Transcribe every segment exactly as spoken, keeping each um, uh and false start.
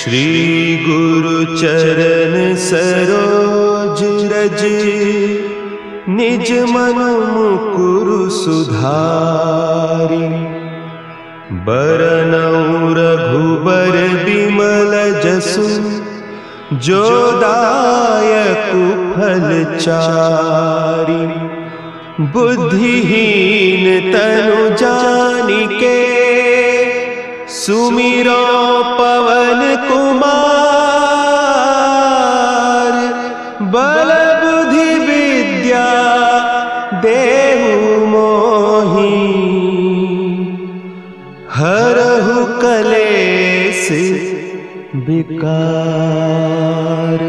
श्री गुरु चरण सरोज रज, निज मन मुकुरु सुधारि। बरनउँ रघुबर बिमल जसु, जो दायकु फल चारि। बुद्धिहीन तनु जानिके, सुमिरो पवन कुमार। बल बुद्धि विद्या देहु मोहि, हरहु कलेस विकार।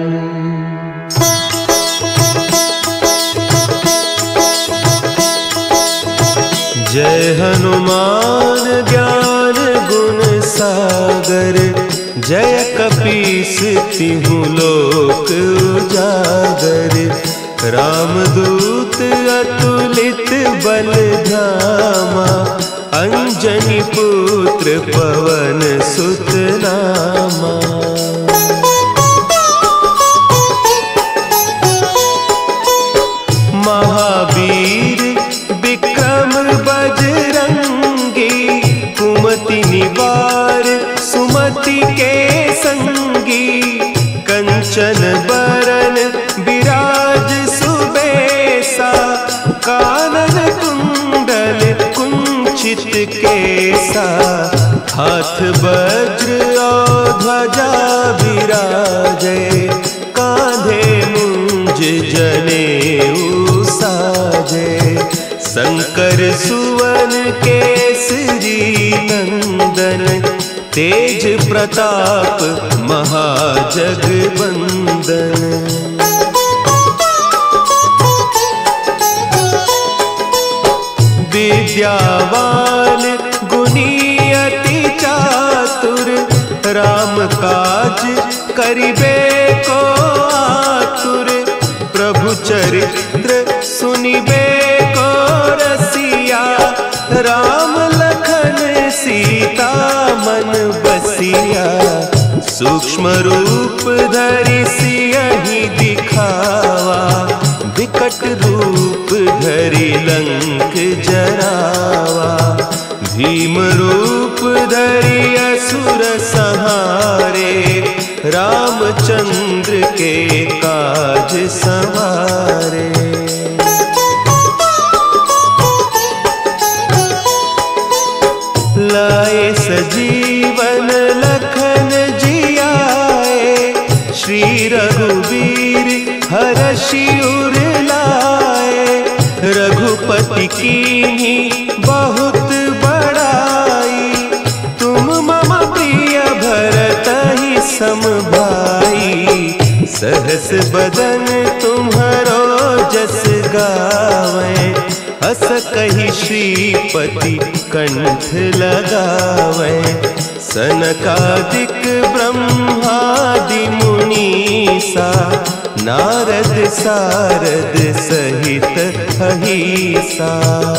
जय हनुमान ज्ञान गुण सागर, जय कपीस तिहुँ लोक उजागर। रामदूत अतुलित बल धामा, अंजनी पुत्र पवन सुत नामा। महावीर विक्रम बजरंगी, कुमति निवार सुमति के संगी। कंचन बरन विराज सुबेसा, कानन कुंडल कुंचित केसा। हाथ वज्र और ध्वजा विराजे, कांधे मुंज जनेऊ साजे। शंकर सुवन केसरी नंदन, तेज प्रताप महाजगवंदन। विद्यावान गुणी अति चातुर, राम काज करिबे को आतुर। प्रभु चरित्र सुनिबे को रसिया, राम लखन सीता मन बसिया। सूक्ष्म रूप धरि सियहि दिखावा, विकट रूप धरि लंक जरावा। भीम रूप धरि असुर संहारे, रामचंद्र के काज संवारे। लाए सजीवन लखन जियाए, श्री रघुवीर हरषि उर लाए। रघुपति कीन्ही बहुत बड़ाई, तुम मम प्रिय भरतहि सम भाई। सहस बदन तुम्हरो जस गावें, हस कहि श्रीपति कंठ लगावें। सनकादिक ब्रह्मादि मुनीसा, नारद सारद सहित अहीसा।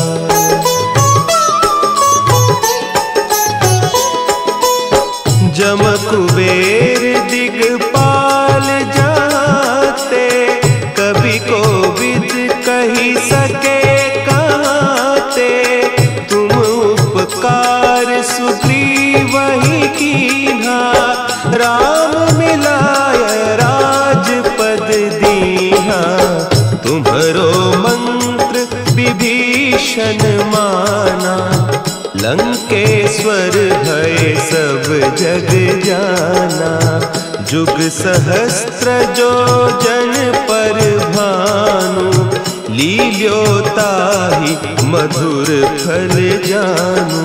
जम कुबेर दिगपाल जाते, कवि कोविद कहि सके कहते। तुम उपकार सुग्रीवहि कीन्हा, राम मिलाय राजपद दीन्हा। तुम्हरो मंत्र विभीषण माना, लंकेश्वर भय सब जग जाना। जुग सहस्त्र जो जन पर भानु, लील्योताहि मधुर फल जानू।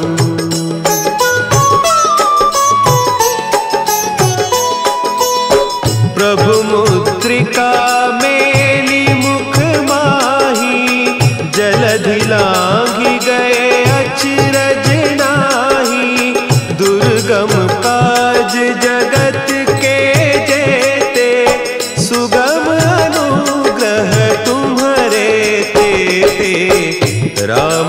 प्रभु मुद्रिका मेली मुख माही, जलधि लांघि गए अचरज नाही। दुर्गम काज जगत के जेते, सुगम अनुग्रह तुम्हरे तेते। राम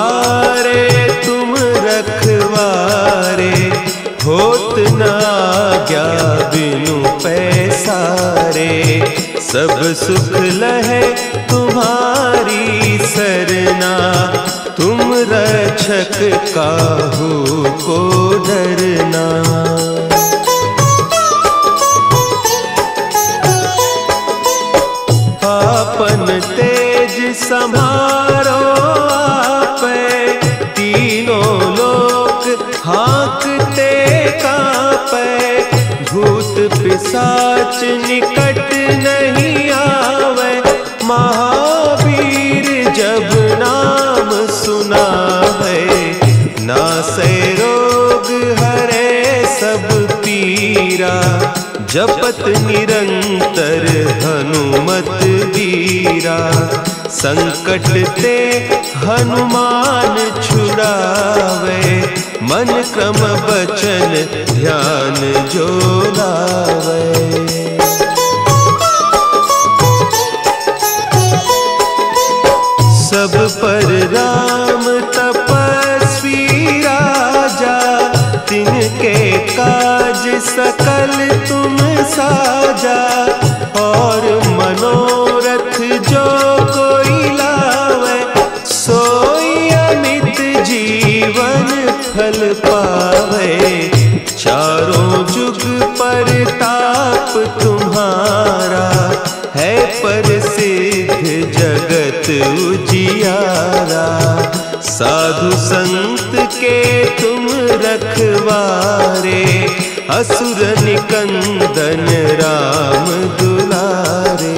दुआरे तुम रखवारे, होत न आज्ञा बिनु पैसारे, सब सुख लहे तुम्हारी सरना, तुम रक्षक काहू को डरना। आपन तेज सम्हारो आपे, तीनों लोक हाँकते कांपे, भूत पिशाच निकट नहीं आवे, महावीर जब नाम सुनावे, नासे रोग हरे सब पीरा, जपत निरंतर हनुमत वीरा, संकट ते हनुमान छुड़ावे, मन क्रम बचन ध्यान जो लावे। सब पर राम तपस्वी राजा, तिनके काज सकल तुम साजा, और मनोरथ जो कोई लावे, सोई अमित जीवन फल पावे, चारों जुग परताप तुम्हारा, है प्रसिद्ध जगत उजियारा, साधु संत के तुम रखवारे, असुर निकंदन राम दुलारे।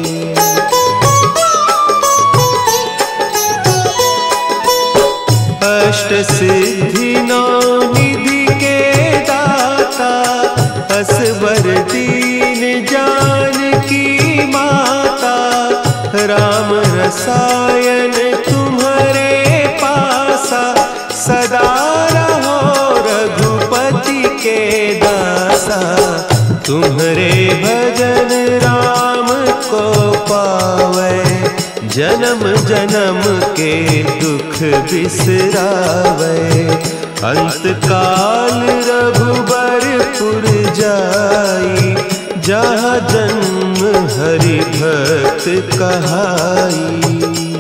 अष्ट सिद्धि नौ निधि के दाता, असवर दीन जानकी माता, राम रसायन तुम्हारे पासा, सदा रहो रघुपति के दासा, तुम्हारे भजन राम को पावे, जन्म जन्म के दुख बिसरावे, अंत काल रघुबरपुर जाई, जहाँ जन्म हरि भक्त कहाई।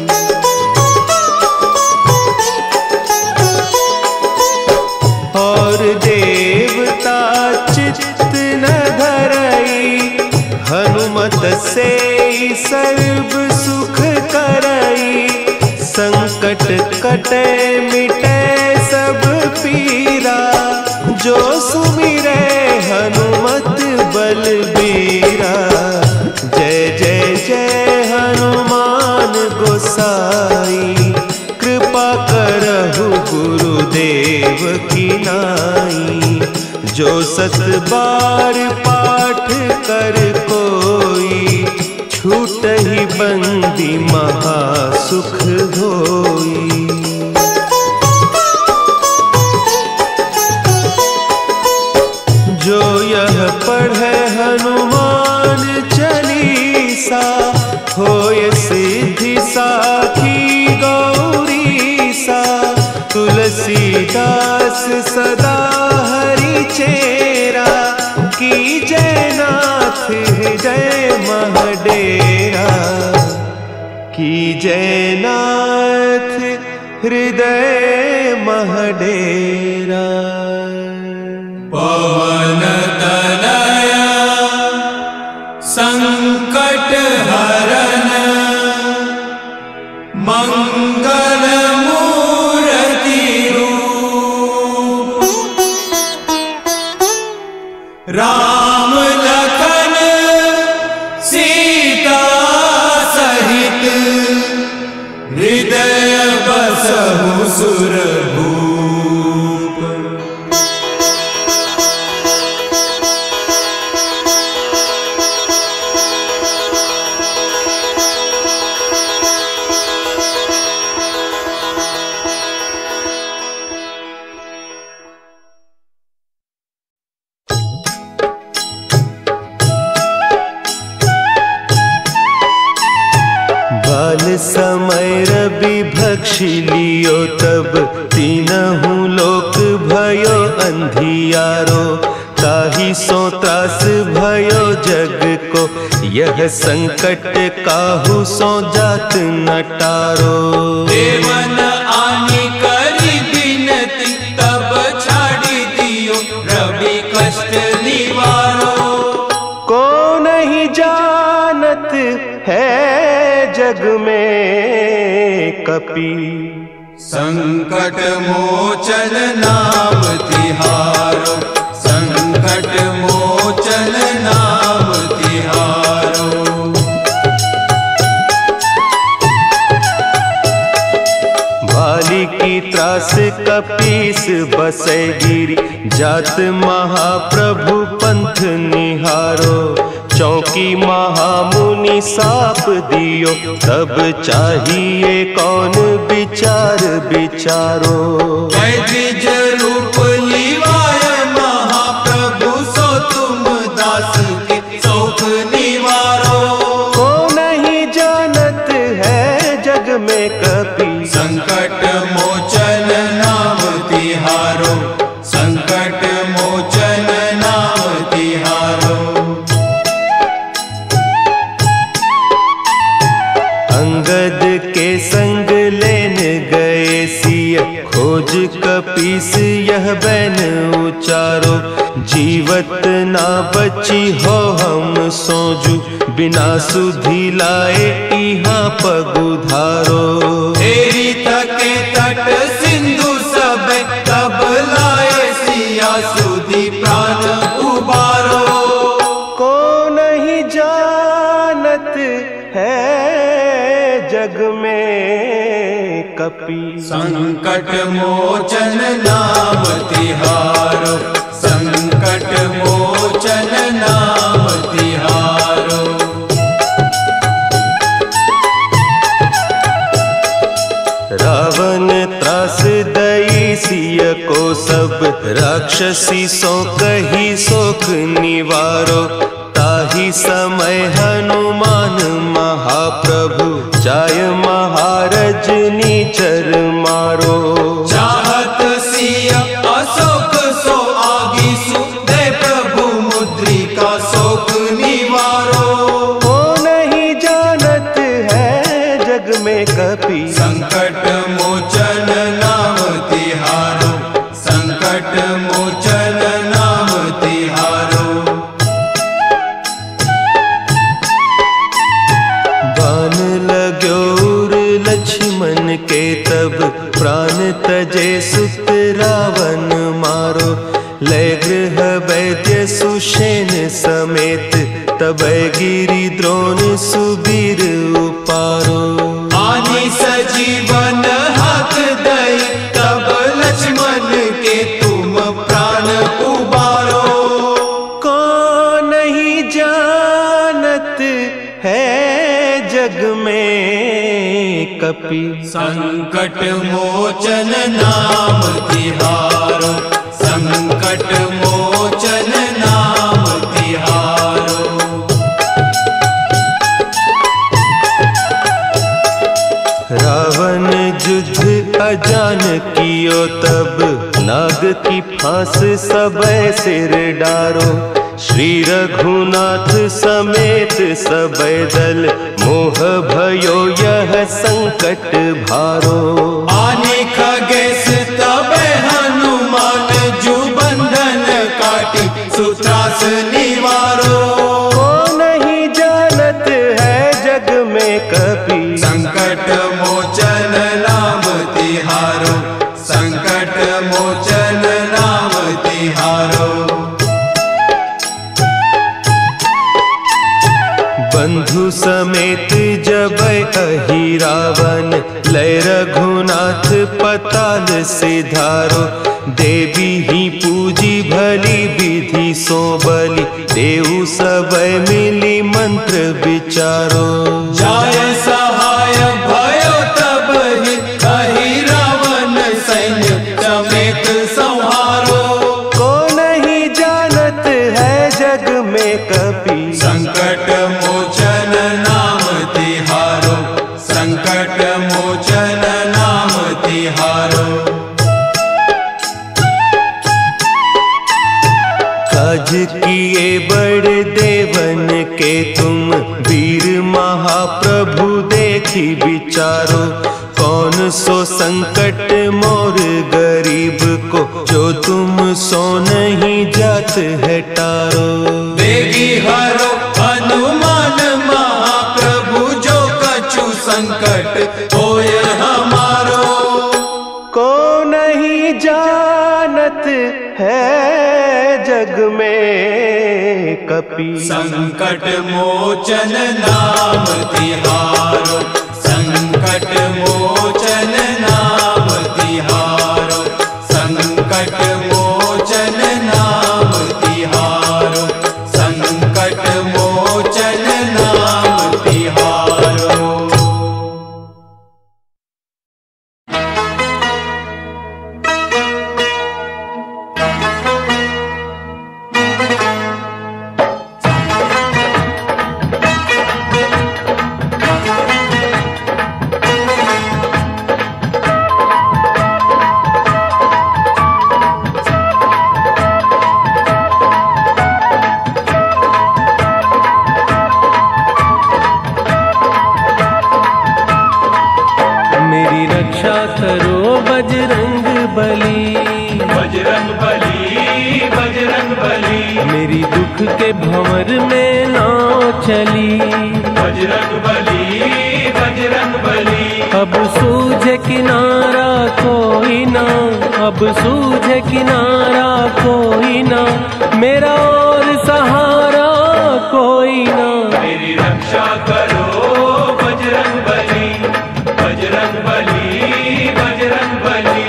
और देवता चित्त न धरई, हनुमत से सर्व सुख करई, संकट कटे मिटे सब पीरा, जो सुमिरे हनुमत बलबीरा, जय जय जय हनुमान गोसाई, कृपा करहु गुरुदेव की नाई, जो सत बार पाठ कर कोई, छूट ही बंदी महासुख होई। जो यह पढ़े हनुमान चालीसा, होय सिद्धि साखी गौरीसा, तुलसीदास सदा हरि चेरा, की जय नाथ हृदय महडेरा, की जय नाथ हृदय महडेरा। पवन तनया संकट हरन, मंगल मूर्ति रूप, राम लखन सीता सहित, हृदय बसहु सुरभूप। समय रवि भक्षी लियो तब, तीनहु लोक भयो अंधियारो, ताहि सो त्रास भयो जग को, यह संकट काहू सो जात न टारो। देवन आनी करी बिनती, तब छाड़ी दियो रवि कष्ट निवारो। को नहीं जानत है जग में कपि, संकट मोचन नाम तिहारो, संकट मोचन नाम तिहारो। भाली की त्रास कपीस बसै गिरी, जात महाप्रभु पंथ निहारो। चौकी महामुनि साप दियो, तब चाहिए कौन विचार विचारो। द्विज रूप लिवाय महाप्रभु, सो तुम दास के शोक निवारो। को नहीं जानत है जग में कपि, संकट मोचन नाम तिहारो, संकट मोचन नाम तिहारो। अंगद के संग लेन गए सिय, खोज कपीस यह बैन उचारो। जीवत ना बची हो हम सोजू, बिना सुधि लाए इहाँ पगुधारो। तेरी थके तट सिंधु सब, तब लाए सिया सुधि प्राण उबारो। को नहीं जानत है जग में कपि, संकट मोचन नाम तिहारो, संकट मोचन नाम तिहारो। रावण त्रास दई सिय को सब, राक्षसी सो कही शोक निवारो। ताहि समय हनुमान महाप्रभु, जाय महारज नीचर मारो। चाहत सिय अशोक सो आगी सु, दे प्रभु मुद्रिका शोक निवारो। को नहीं जानत है जग में कपि, संकट मोचन नाम तिहारो, संकट मोचन नाम तिहारो। बान लाग्यो उर लक्ष्मण के, तब प्राण तजे सुत रावण मारो। लय गृह वैद्य सुषेण समेत, तब गिरि द्रोण सुबीर उपारो। आनी सजीवन हाथ दई, तब लक्ष्मण के तुम प्राण उबारो। को नहीं जानत है जग में कपि, संकट मोचन नाम तिहारो, संकट मोचन नाम तिहारो। रावण युद्ध अजान कियो, तब नाग की फांस सबय सिर डारो। श्री रघुनाथ समेत सबय दल, मोह भयो यह संकट भारो। आने खगेश तब हनुमान, जु बंधन काटी सुत्रास निवारो। को नहीं जानत है जग में कपि, संकट मोचन नाम तिहारो, संकट मोचन नाम तिहारो। बंधु समेत जब अहि रावण, लय रघुनाथ पताल सिधारो। देवी ही पूजी भली विधि सो बलि, देऊ सबय मिली मंत्र विचारो। जाय सहाय भयो तब ही, अहि रावण सैन्य समेत संहारो। को नहीं जानत है जग में कपि, संकट मोचन नाम तिहारो, संकट मोचन नाम तिहारो। राज किए बड़े देवन के तुम, वीर महाप्रभु देखी विचारो। कौन सो संकट मोर गरीब को, जो तुम सो नहीं जात है टारो। बेगी हरो हनुमान महाप्रभु, जो कछु संकट होय हमारो। को नहीं जानत है जग में कपि, संकट मोचन नाम तिहारो। संकट मोचन नाम तिहारो। संकट मोचन नाम तिहारो। संकट मोचन नाम तिहारो। मेरी दुख के भंवर में नाव चली, बजरंग बली बजरंग बली। अब सूझे किनारा कोई ना, अब सूझे किनारा कोई ना, मेरा और सहारा कोई ना। मेरी रक्षा करो बजरंग बली, बजरंग बली बजरंग बली।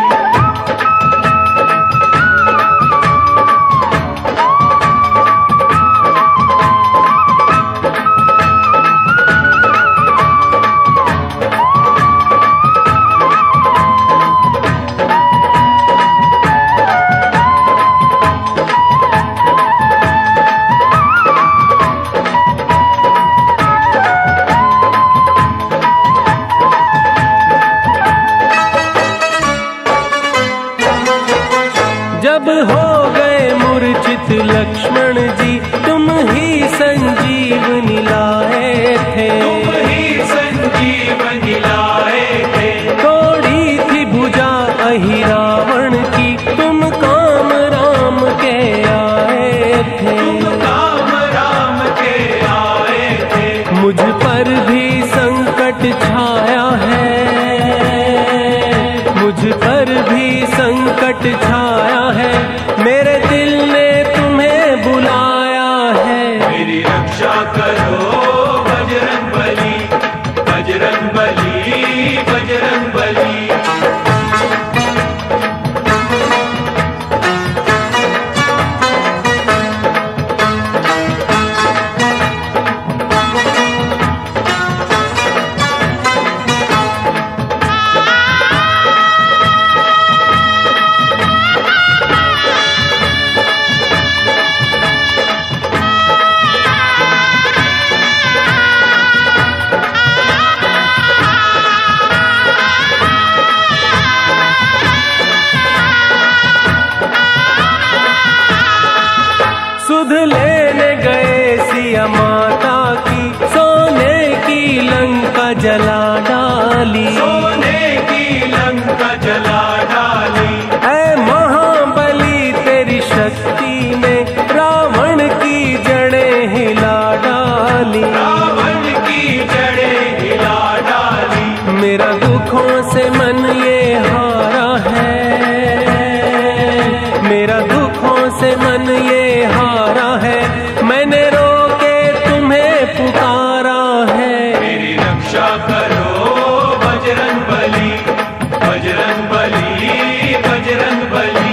जब हो गए मूर्छित लक्ष्मण जी, तुम ही संजीवनी लाए थे, तुम ही संजीवनी लाए थे। तोड़ी थी भुजा अहि रावण की, तुम काम राम के आए थे, तुम काम राम के आए थे। मुझ पर भी संकट छाया है, मुझ पर भी संकट छाया है, मेरे दिल ने तुम्हें बुलाया है। मेरी रक्षा करो बजरंग बली, बजरंग बली बजरंग बली। सुध लेने गए सिया माता की, सोने की लंका जला डाली, सोने की लंका जला डाली। ऐ महाबली तेरी शक्ति ने रावण की जड़ें हिला डाली, रावण की जड़ें हिला डाली। मेरा दुखों से मन ये हारा है, मेरा दुखों से मन ये हारा है, मैंने रोके तुम्हें पुकारा है। मेरी रक्षा करो बजरंग बली, बजरंग बली बजरंग बली।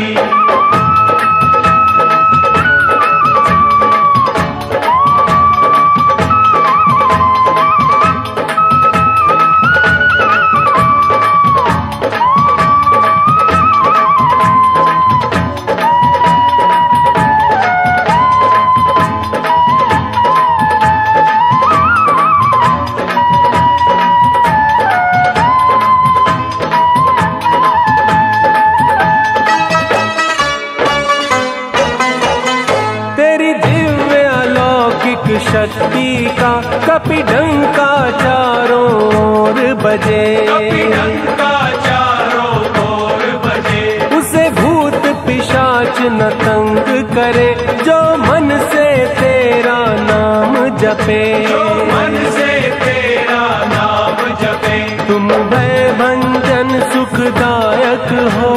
शक्ति का कपिडंका चारों ओर बजे, कपिडंका चारों ओर बजे। उसे भूत पिशाच न तंग करे, जो मन से तेरा नाम जपे, जो मन से तेरा नाम जपे। तुम भय भंजन सुखदायक हो,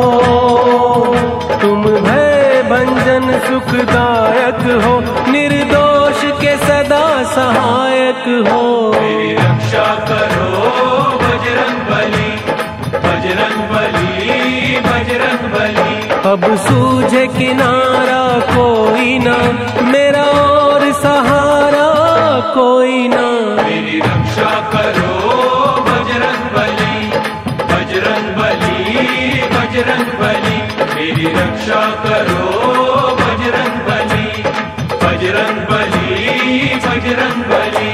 तुम भय भंजन सुखदायक हो, निर्दोष के सदा सहायक हो। मेरी रक्षा करो बजरंग बली, बजरंग बली, बजरंग बली। अब सूझे किनारा कोई ना, मेरा और सहारा कोई ना। मेरी रक्षा करो बजरंग बली, बजरंग बली, बजरंग बली। मेरी रक्षा करो बजरंग बली, बजरंग बली, बजरंग बली।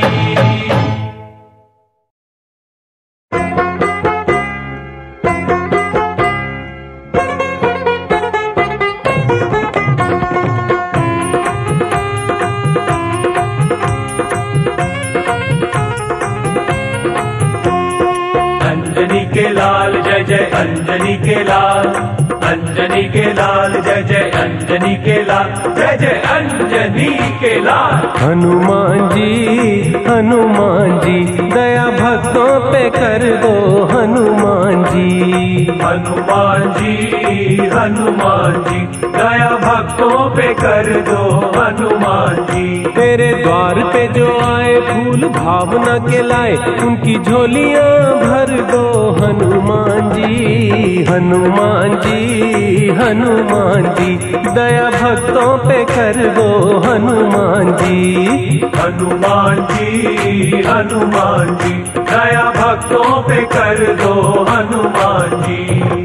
अंजनी के लाल जय जय अंजनी के लाल, अंजनी के लाल जय जय अंजनी के लाल, जय जय अंजनी के लाल। हनुमान जी हनुमान जी दया भक्तों पे कर दो हनुमान जी, हनुमान जी हनुमान जी दया भक्तों पे कर दो हनुमान जी। तेरे द्वार पे जो आए फूल भावना के लाए, उनकी झोलियां भर दो हनुमान जी, हनुमान जी हनुमान जी दया भक्तों पे कर दो हनुमान जी, हनुमान जी हनुमान जी दया भक्तों पे कर दो हनुमान जी।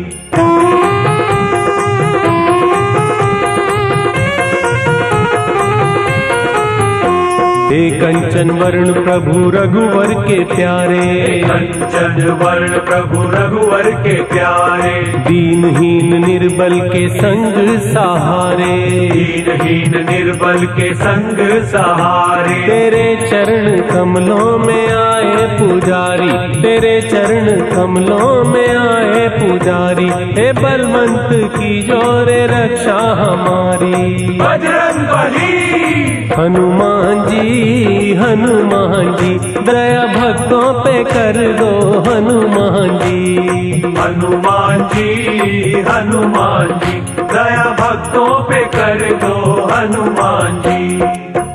हे कंचन वर्ण प्रभु रघुवर के प्यारे, कंचन वर्ण प्रभु रघुवर के प्यारे। दीनहीन निर्बल के संग सहारे, दीनहीन निर्बल के संग सहारे। तेरे चरण कमलों में आए पुजारी, तेरे चरण कमलों में आए पुजारी। हे बलवंत की जोरे रक्षा हमारी, बजरंग बली। हनुमान जी हनुमान जी दया भक्तों पे कर दो हनुमान जी, हनुमान जी हनुमान जी दया भक्तों पे कर दो हनुमान जी।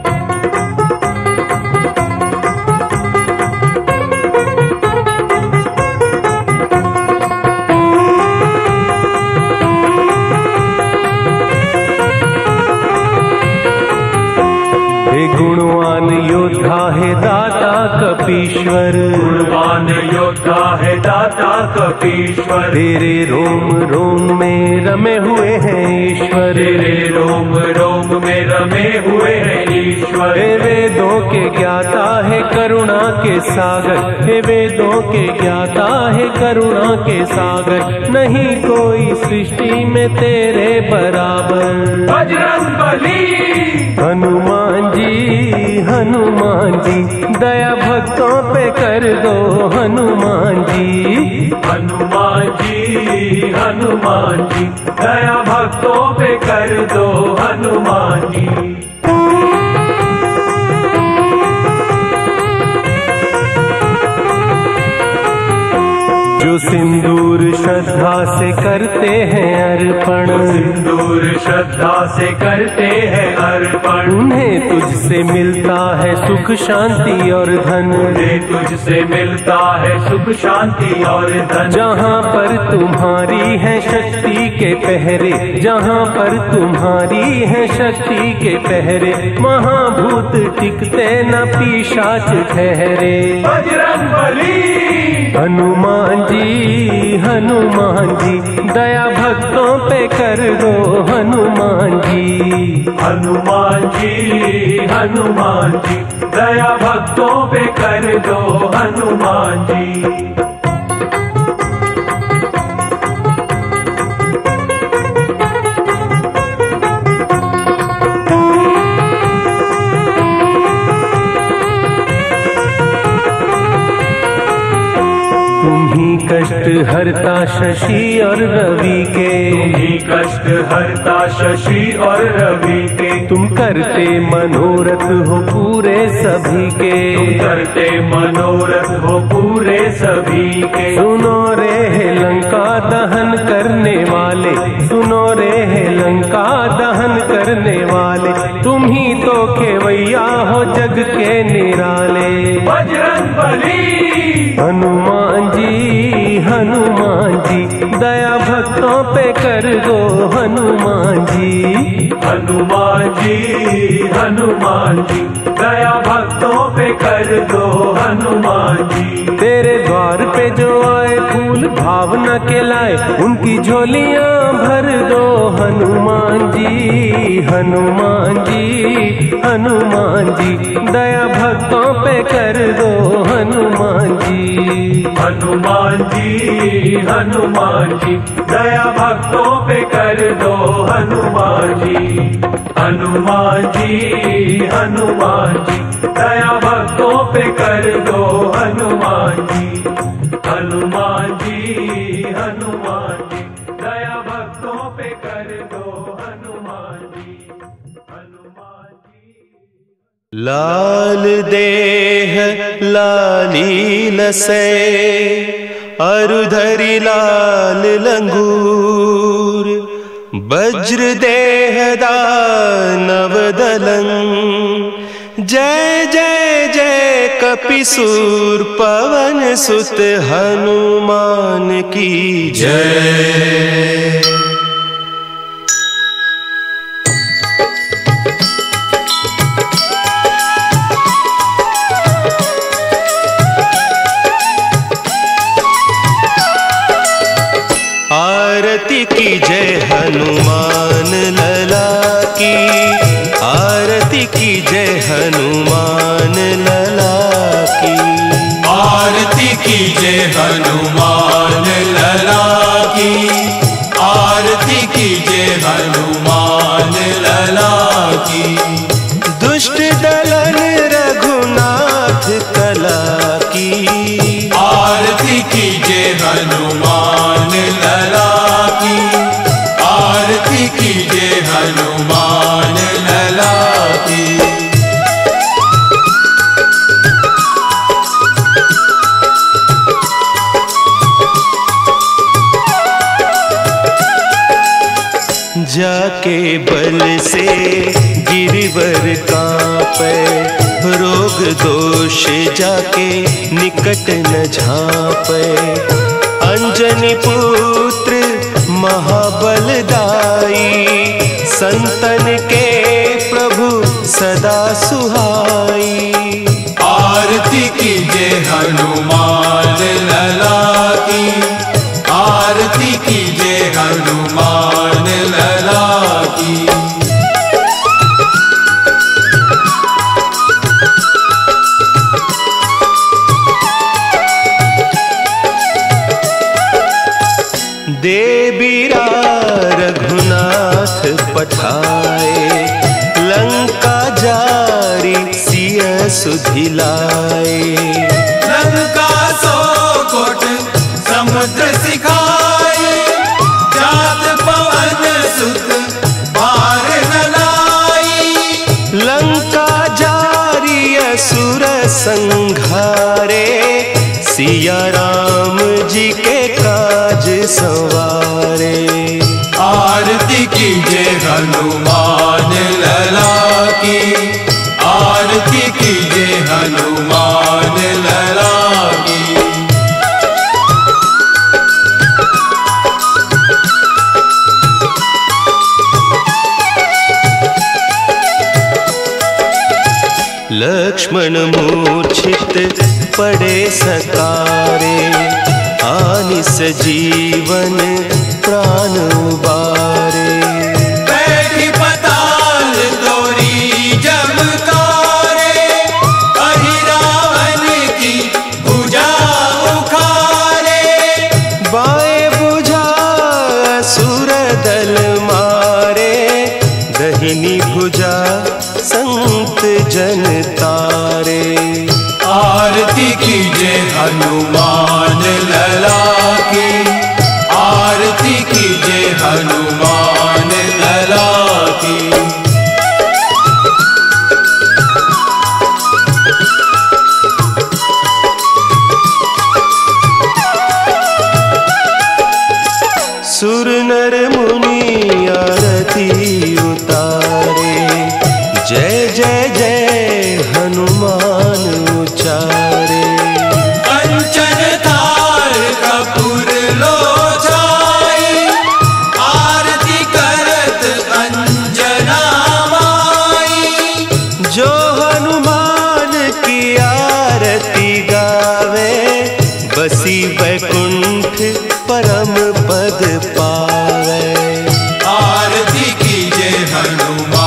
गुणवान योद्धा है दाता कपीश्वर, गुणवान योद्धा है दाता कपीश्वर। तेरे रोम रोम में रमे हुए हैं ईश्वर, तेरे रोम रोम में रमे हुए हैं ईश्वर। हे वेदों के ज्ञाता है करुणा के सागर, हे वेदों के ज्ञाता है करुणा के सागर। नहीं कोई सृष्टि में तेरे बराबर, बजरंग बली। हनुमान जी हनुमान जी दया भक्तों पे कर दो हनुमान जी, हनुमान जी हनुमान जी दया भक्तों पे कर दो हनुमान जी। जो सिंदूर श्रद्धा से करते हैं अर्पण, सिंदूर श्रद्धा से करते हैं अर्पण। उन्हें तुझसे मिलता है सुख शांति और धन, उन्हें तुझसे मिलता है सुख शांति और धन। जहाँ पर तुम्हारी है शक्ति के पहरे, जहाँ पर तुम्हारी है शक्ति के पहरे। महाभूत टिकते न पिशाच ठहरे, बजरंग बली। हनुमान जी हनुमान जी दया भक्तों पे कर दो हनुमान जी, हनुमान जी हनुमान जी दया भक्तों पे कर दो हनुमान जी। कष्ट हरता शशि और रवि के, तुम ही कष्ट हरता शशि और रवि के। तुम करते मनोरथ हो पूरे सभी के, तुम करते मनोरथ हो पूरे सभी के। सुनो रे हे लंका दहन करने वाले, सुनो रे हे लंका दहन करने वाले, तुम ही तो खेवैया हो जग के निराले। बजरंगबली हनुमान जी, हनुमान जी, दया भक्तों पे कर दो हनुमान जी। हनुमान जी, हनुमान जी, दया भक्तों पे कर दो हनुमान जी। तेरे द्वार पे जो आए फूल भावना के लाए, उनकी झोलियां भर दो हनुमान जी। हनुमान जी, हनुमान जी, दया भक्तों पे कर दो हनुमान जी। हनुमान जी, हनुमान जी, दया भक्तों पे कर दो हनुमान जी। हनुमान जी, हनुमान जी, दया भक्तों पे कर दो हनुमान जी। हनुमान जी, हनुमान जी, दया भक्तों पे कर दो हनुमान जी। हनुमान जी। लाल देह लाली लसै, अरुधरि लाल लंगूर, वज्र देह दानव दलंग। जय जय जय कपिसूर पवन सुत हनुमान की जय। आरती की जय हनुमान लला की, आरती की जय हनुमान लला की। आरती की जय हनुमान लला की, आरती की जय हनुमान लला की। दुष्ट दलन रघुनाथ कला की, आरती की जय हनुमान लला की, आरती की जय हनुमान लला की। जाके बल से गिरिवर कांपे, रोग दोष जाके निकट न झांपे। अंजनी पुत्र महाबलदाई, संतन के प्रभु सदा सुहाई। आरती की जय हनुमान लला की, आरती की जय हनुमान लला की। देबीरा रघुनाथ पठाए, लंका जारी सिय सुधिलाए। लंका सौ कोट समुद्र सिखाए, जात पवन सुत पार न लाई। लंका जारी असुर संघारे, सिया राम जी के काज संवारे। आरती की जय हनुमान लला की, आरती की जय हनुमान लला की। लक्ष्मण मूर्छित पड़े सकारे, आनिस जीवन प्राण उबारे। बैठी पताल तोरी जमकारे, अहि रावण की भुजा उखारे। बाएं भुजा असुर दल मारे, दहिनी भुजा संत जन तारे। आरती की जय हनुमान लला हनुमान लला की। सुर नर मुनि आरती उतारे, जय जय जय हनुमान उचारे। कंचन थाल कपूर लो छाई, आरती करत अंजना माई। जो हनुमान की आरती गावे, बसी वैकुंठ परम पद पावे। आरती कीजे हनुमान